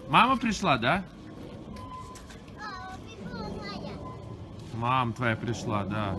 Мама пришла, да? Мама твоя пришла, да.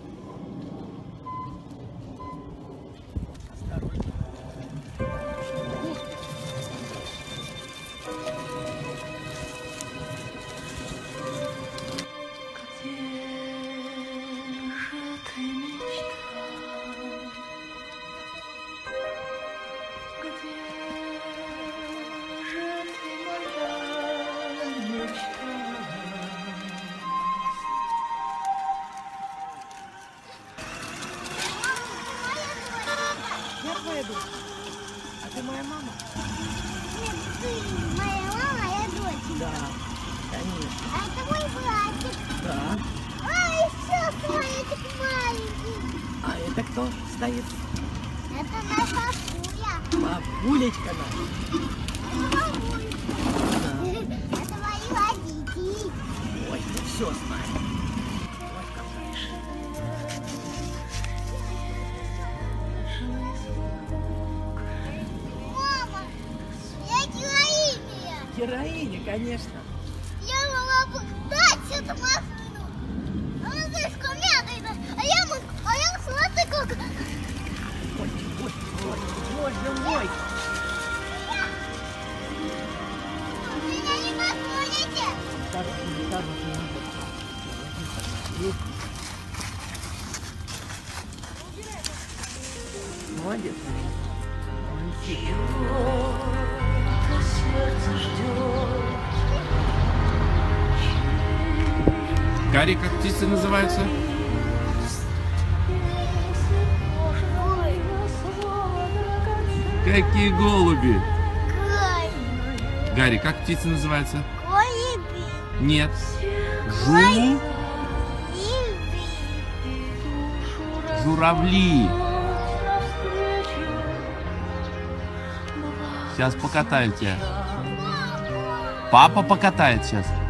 Я твоя дочь. А ты моя мама? Нет, ты моя мама, а я дочь. Да, конечно. А это мой братик. Да. А, еще братик маленький. А это кто стоит? Это наша Пуля. Бабулечка наша. Это бабулька. Это мои родители. Ой, ты все знаешь. Ой, как знаешь. Мама, я героиня. Героиня, конечно. Я могла бы дать эту машину. Она здесь комета, а я смотри, как... Ой, ой, ой, боже мой. Меня не подходите. Так, так, молодец. Гарри, как птицы называются? Какие голуби? Гарри, как птицы называются? Колеби. Нет. Журавли. Сейчас покатаю тебя. Папа покатает сейчас.